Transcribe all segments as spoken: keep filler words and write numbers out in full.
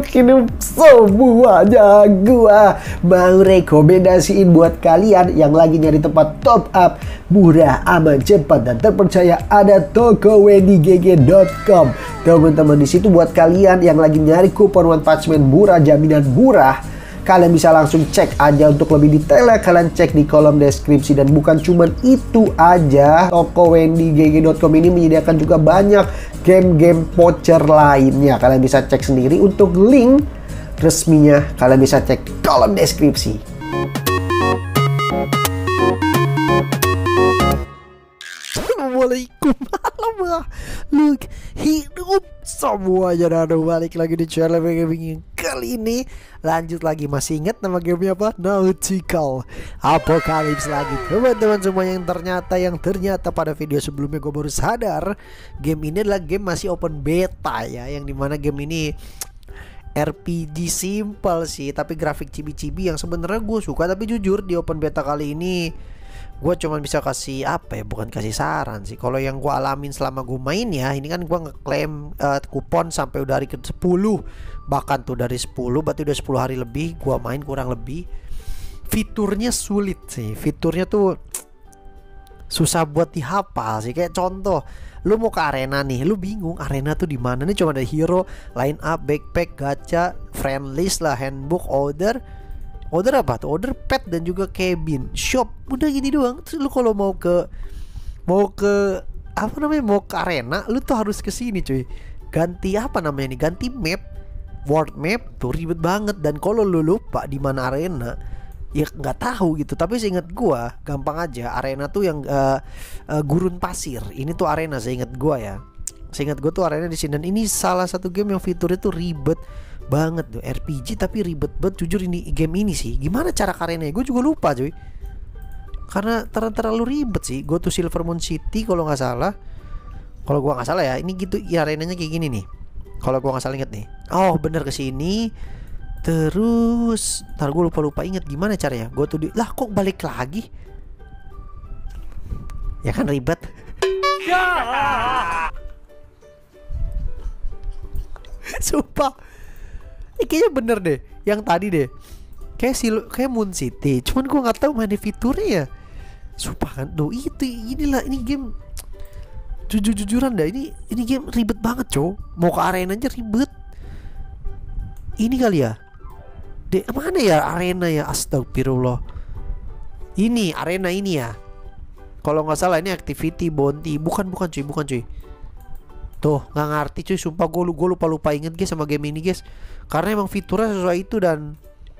ini semuanya gua mau rekomendasiin buat kalian yang lagi nyari tempat top up murah, aman, cepat dan terpercaya. Ada toko wendy g g dot com. Teman-teman, di situ buat kalian yang lagi nyari kupon One Punch Man murah, jaminan murah. Kalian bisa langsung cek aja untuk lebih detailnya, kalian cek di kolom deskripsi. Dan bukan cuman itu aja, toko wendy g g dot com ini menyediakan juga banyak game-game voucher lainnya. Kalian bisa cek sendiri, untuk link resminya kalian bisa cek di kolom deskripsi. Assalamualaikum, halo look hidup semuanya, dan balik lagi di channel Gaming. Kali ini lanjut lagi, masih ingat nama gamenya apa? Nautical Apocalypse lagi, teman-teman semua. Yang ternyata yang ternyata pada video sebelumnya gue baru sadar game ini adalah game masih open beta ya, yang dimana game ini R P G simple sih, tapi grafik cibi-cibi yang sebenarnya gue suka. Tapi jujur di open beta kali ini gue cuma bisa kasih apa ya, bukan kasih saran sih. Kalau yang gue alamin selama gue main ya, ini kan gue ngeklaim uh, kupon sampai udah hari ke sepuluh. Bahkan tuh dari sepuluh, berarti udah sepuluh hari lebih gue main kurang lebih. Fiturnya sulit sih, fiturnya tuh susah buat dihafal sih. Kayak contoh, lu mau ke arena nih, lu bingung arena tuh di mana nih. Cuma ada hero, line up, backpack, gacha, friend list lah, handbook, order. Order apa tuh? Order pet dan juga cabin, shop. Udah gini doang. Terus lu kalau mau ke mau ke apa namanya? Mau ke arena, lu tuh harus ke sini cuy. Ganti apa namanya nih? Ganti map, world map tuh ribet banget. Dan kalau lu lupa di mana arena, ya nggak tahu gitu. Tapi seingat gua gampang aja. Arena tuh yang uh, uh, gurun pasir. Ini tuh arena seingat gua ya. Seingat gua tuh arena di sini. Dan ini salah satu game yang fiturnya tuh ribet banget tuh, R P G tapi ribet banget. Jujur ini game ini sih, gimana cara karenanya gue juga lupa cuy, karena ter terlalu ribet sih. Go to Silvermoon City kalau nggak salah, kalau gue nggak salah ya. Ini gitu ya, arenanya kayak gini nih, kalau gue nggak salah inget nih. Oh bener, ke sini terus ntar gue lupa lupa inget gimana caranya. Gue tuh di lah kok balik lagi ya, kan ribet. Sumpah, ini kayaknya bener deh yang tadi deh, kayak si kayak Moon City, cuman gue nggak tahu mana fiturnya ya. Sumpah kan, tuh itu inilah ini game jujur-jujuran dah, ini ini game ribet banget cow. Mau ke arena aja ribet. Ini kali ya, deh mana ya arena ya, astagfirullah. Ini arena ini ya, kalau nggak salah ini activity bounty. Bukan bukan cuy, bukan cuy. Tuh nggak ngerti cuy, sumpah gue gue lupa lupa inget guys sama game ini guys, karena emang fiturnya sesuai itu. Dan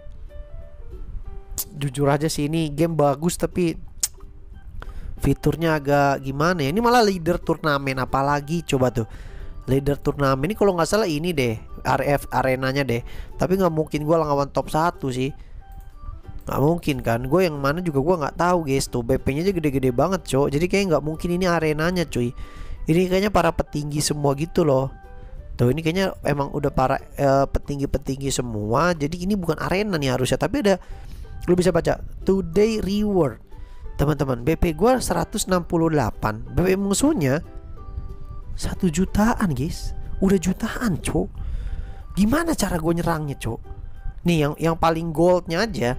jujur aja sih ini game bagus, tapi fiturnya agak gimana ya. Ini malah leader turnamen, apalagi coba tuh leader turnamen ini kalau nggak salah ini deh R F arenanya deh. Tapi nggak mungkin gue lawan top satu sih, nggak mungkin kan. Gue yang mana juga gue nggak tahu guys. Tuh B P nya aja gede-gede banget cow, jadi kayak nggak mungkin ini arenanya cuy. Ini kayaknya para petinggi semua gitu loh. Tuh ini kayaknya emang udah para uh, petinggi-petinggi semua. Jadi ini bukan arena nih harusnya, tapi ada, lu bisa baca today reward. Teman-teman, B P gue seratus enam puluh delapan, B P musuhnya satu jutaan guys. Udah jutaan cok. Gimana cara gue nyerangnya cok? Nih yang yang paling goldnya aja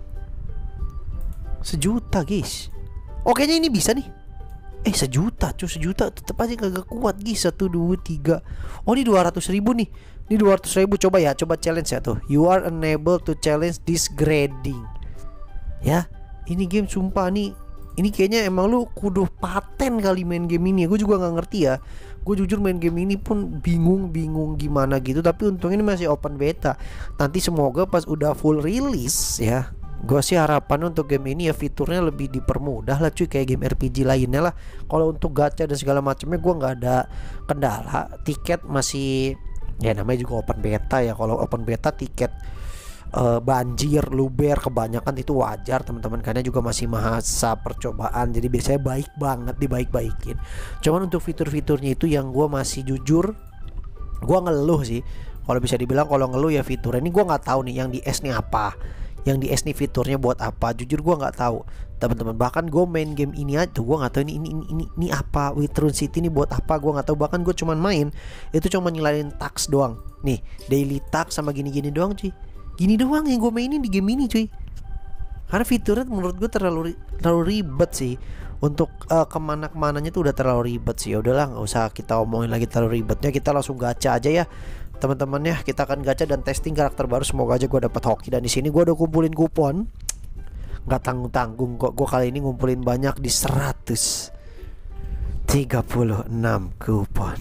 sejuta guys. Oh kayaknya ini bisa nih. Eh sejuta cuy, sejuta tetep aja kagak kuat guys. Satu, dua, tiga. Oh ini dua ratus ribu nih. Ini dua ratus ribu, coba ya, coba challenge ya tuh. You are unable to challenge this grading. Ya, ini game sumpah nih. Ini kayaknya emang lu kudu paten kali main game ini. Gue juga gak ngerti ya. Gue jujur main game ini pun bingung-bingung gimana gitu. Tapi untungnya ini masih open beta. Nanti semoga pas udah full release ya, gue sih harapan untuk game ini ya fiturnya lebih dipermudah lah cuy, kayak game R P G lainnya lah. Kalau untuk gacha dan segala macamnya gue nggak ada kendala. Tiket masih ya, namanya juga open beta ya. Kalau open beta tiket uh, banjir, luber kebanyakan itu wajar teman-teman, karena juga masih masa percobaan. Jadi biasanya baik banget dibaik-baikin. Cuman untuk fitur-fiturnya itu yang gue masih jujur gue ngeluh sih. Kalau bisa dibilang kalau ngeluh ya fiturnya ini gue nggak tahu nih yang di S nih apa. yang di S nih fiturnya buat apa, jujur gue nggak tahu teman-teman. Bahkan gue main game ini aja gue nggak tahu ini ini ini ini, ini apa Whiterun City ini buat apa, gue nggak tahu. Bahkan gue cuman main itu cuma nyelain tax doang nih, daily tax sama gini-gini doang cuy. Gini doang yang gue mainin di game ini cuy. Karena fiturnya menurut gue terlalu terlalu ribet sih. Untuk uh, kemana-kemananya tuh udah terlalu ribet sih. Ya udahlah, nggak usah kita omongin lagi terlalu ribetnya. Kita langsung gacha aja ya teman-teman ya. Kita akan gacha dan testing karakter baru. Semoga aja gue dapat hoki. Dan di sini gue udah kumpulin kupon. Nggak tanggung-tanggung kok. Gue kali ini ngumpulin banyak di seratus tiga puluh enam kupon.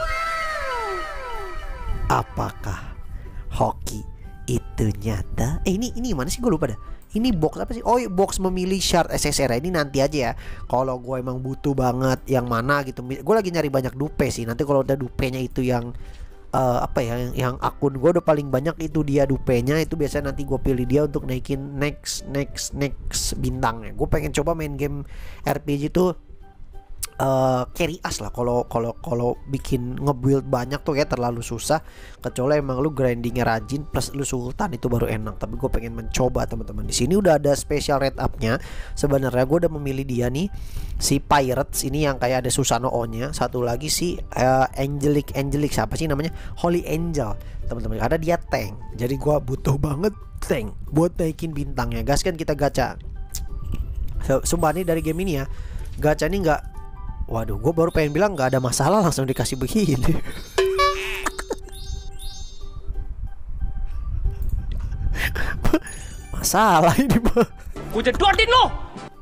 Apakah hoki itu nyata? Eh ini ini mana sih, gue lupa dah. Ini box apa sih? Oh, box memilih shard S S R. Ini nanti aja ya. Kalau gue emang butuh banget yang mana gitu. Gue lagi nyari banyak dupe sih. Nanti kalau udah dupenya itu yang uh, apa ya, yang, yang akun gue udah paling banyak itu dia dupenya, itu biasanya nanti gue pilih dia untuk naikin next next next bintangnya. Gue pengen coba main game R P G tuh Uh, carry us lah. Kalau kalau kalau bikin nge-build banyak tuh kayak terlalu susah, kecuali emang lu grindingnya rajin plus lu sultan, itu baru enak. Tapi gue pengen mencoba teman-teman. Di sini udah ada special rate up-nya. Sebenarnya gue udah memilih dia nih, si Pirates ini yang kayak ada Susanoo nya. Satu lagi si uh, Angelic Angelic siapa sih namanya, Holy Angel teman-teman. Ada dia tank. Jadi gue butuh banget tank buat naikin bintangnya. Gas kan kita gacha. Sumpah nih dari game ini ya, gacha ini nggak, waduh, gue baru pengen bilang nggak ada masalah, langsung dikasih begini. Masalah ini mah. Gue jedotin lo.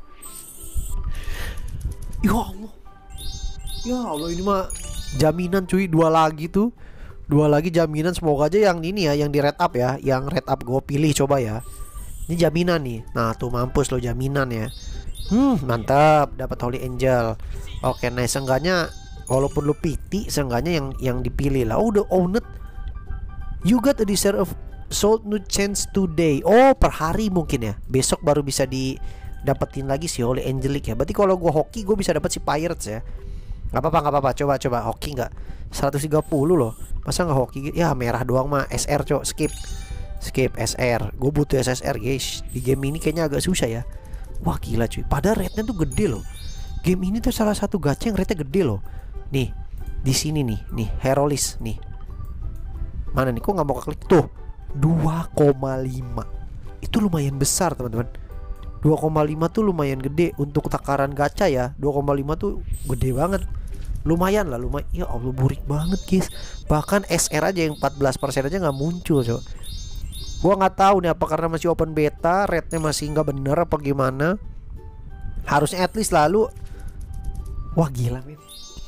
Ya Allah, ya Allah, ini mah jaminan cuy. Dua lagi tuh, dua lagi jaminan. Semoga aja yang ini ya, yang di red up ya, yang red up gue pilih coba ya. Ini jaminan nih. Nah tuh mampus lo, jaminan ya. Hmm, mantap, dapat Holy Angel. Oke, nice. Seenggaknya walaupun lu piti, seenggaknya yang yang dipilih lah. Oh, udah owned. You got a desire of soul new chance today. Oh, per hari mungkin ya. Besok baru bisa didapetin lagi si Holy Angelic ya. Berarti kalau gua hoki, gua bisa dapat si Pirates ya. Gak apa-apa, gak apa-apa. Coba coba hoki nggak? seratus tiga puluh loh. Masa nggak hoki? Ya merah doang mah. S R cok, skip. Skip S R. Gue butuh S S R guys. Di game ini kayaknya agak susah ya. Wah gila cuy, padahal rate-nya tuh gede loh. Game ini tuh salah satu gacha yang rate-nya gede loh. Nih, di sini nih, nih Herolis nih. Mana nih, kok nggak mau keklik tuh? dua koma lima. Itu lumayan besar teman-teman. dua koma lima tuh lumayan gede untuk takaran gacha ya. dua koma lima tuh gede banget. Lumayan lah, lumayan. Ya Allah, burik banget guys. Bahkan S R aja yang empat belas persen aja nggak muncul coba. Gua nggak tahu nih apa karena masih open beta, rate-nya masih nggak bener apa gimana. Harusnya at least lalu. Wah gila men.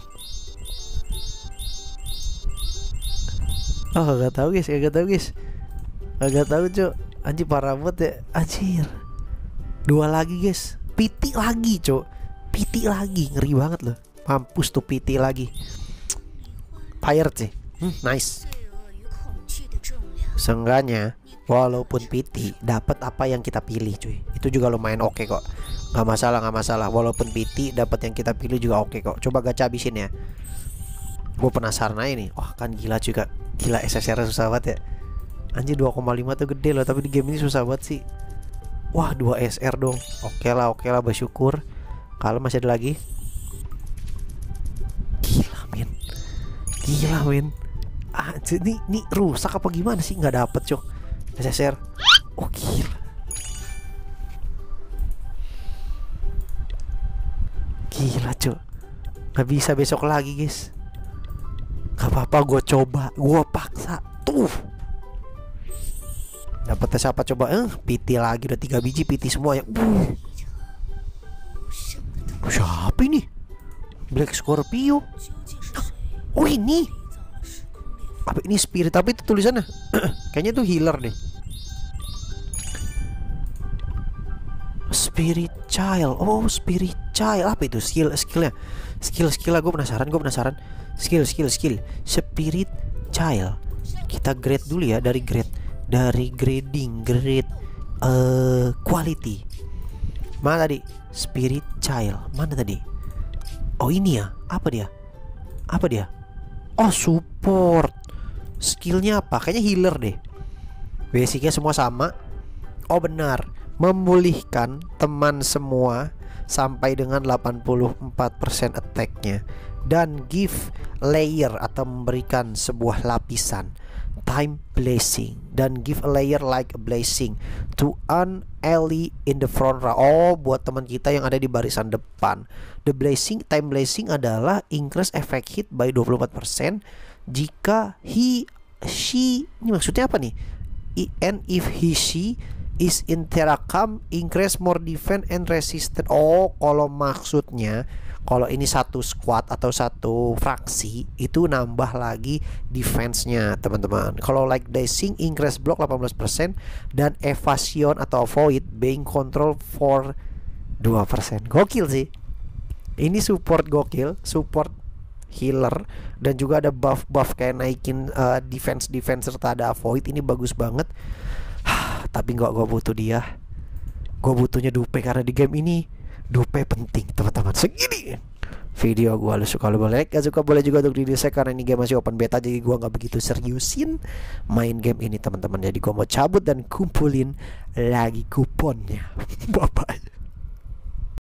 Oh gak tahu guys, gak tahu guys, gak tahu cok. Anjir parah banget ya, anjir. Dua lagi guys, piti lagi cok, piti lagi, ngeri banget loh. Mampus tuh piti lagi. Pirate sih, hmm, nice. Seenggaknya walaupun piti dapat apa yang kita pilih cuy, itu juga lumayan oke okay kok. Nggak masalah, nggak masalah. Walaupun piti dapat yang kita pilih juga oke okay kok. Coba gacha habisin ya. Gue penasaran aja nih. Wah kan gila juga. Gila S S R susah banget ya. Anjir dua koma lima tuh gede loh. Tapi di game ini susah banget sih. Wah dua S R dong. Oke okay lah, oke okay lah, bersyukur. Kalau masih ada lagi. Gila men. Gila men. Ah, ini, ini rusak apa gimana sih? Nggak dapet cok S S R. Oh gila. Gila cok. Gak bisa besok lagi guys. Gak apa-apa, gue coba, gue paksa. Tuh dapetnya siapa coba? Eh piti lagi, udah tiga biji piti semua ya. uh. Siapa ini? Black Scorpio. Oh ini apa ini spirit, tapi itu tulisannya kayaknya itu healer deh. Spirit child. Oh spirit child, apa itu skill skillnya? Skill skill gue penasaran, gue penasaran. Skill skill skill spirit child. Kita grade dulu ya, dari grade, dari grading grade uh, quality. Mana tadi spirit child? Mana tadi? Oh ini ya, apa dia? Apa dia? Oh support. Skillnya apa? Kayaknya healer deh. Basicnya semua sama. Oh benar, memulihkan teman semua sampai dengan delapan puluh empat persen attack-nya, dan give layer atau memberikan sebuah lapisan time blessing, dan give a layer like a blessing to an ally in the front row. Oh, buat teman kita yang ada di barisan depan. The blessing, time blessing adalah increase effect hit by dua puluh empat persen jika he she, ini maksudnya apa nih? And if he she is in Terracam, increase more defense and resistance. Oh, kalau maksudnya kalau ini satu squad atau satu fraksi itu nambah lagi defense-nya teman-teman. Kalau like dashing, increase block delapan belas persen, dan evasion atau avoid being control for dua persen. Gokil sih. Ini support gokil, support healer, dan juga ada buff-buff kayak naikin uh, defense-defense serta ada avoid. Ini bagus banget. Tapi nggak gue butuh dia. Gue butuhnya Dupe karena di game ini Dupe penting teman-teman. Segini video gue, lu suka lu boleh like, gak suka boleh juga untuk di dislike karena ini game masih open beta, jadi gue nggak begitu seriusin main game ini teman-teman. Jadi gue mau cabut dan kumpulin lagi kuponnya. Bye bye.